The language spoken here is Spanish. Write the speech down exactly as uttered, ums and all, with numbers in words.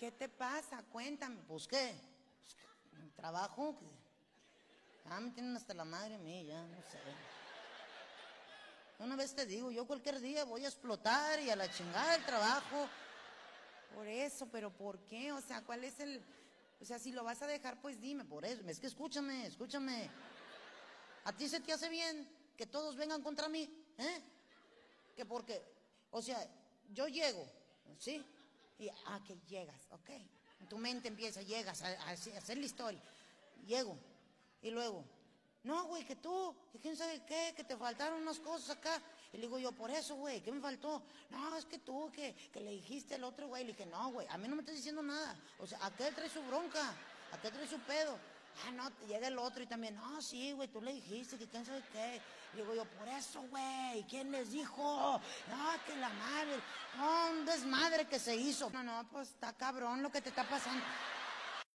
¿Qué te pasa? Cuéntame. Pues, ¿qué? Pues, ¿qué? ¿Trabajo? ¿Qué? Ah, me tienen hasta la madre a mí, ya, no sé. Una vez te digo, yo cualquier día voy a explotar y a la chingada el trabajo. Por eso, pero ¿por qué? O sea, ¿cuál es el...? O sea, si lo vas a dejar, pues dime, por eso. Es que escúchame, escúchame. ¿A ti se te hace bien que todos vengan contra mí? ¿Eh? Que porque, o sea, yo llego, ¿sí? Y, ah, que llegas, ok. En tu mente empieza, llegas a, a, a hacer la historia. Llego, y luego, no, güey, que tú, que quién sabe qué, que te faltaron unas cosas acá. Y le digo yo, por eso, güey, ¿qué me faltó? No, es que tú, que, que le dijiste al otro, güey. Le dije, no, güey, a mí no me estás diciendo nada. O sea, ¿a qué trae su bronca? ¿A qué trae su pedo? Ah, no, llega el otro y también, no, sí, güey, tú le dijiste que quién sabe qué. Y digo yo, por eso, güey, ¿quién les dijo? No, que la madre, no, un desmadre que se hizo. No, no, pues está cabrón lo que te está pasando.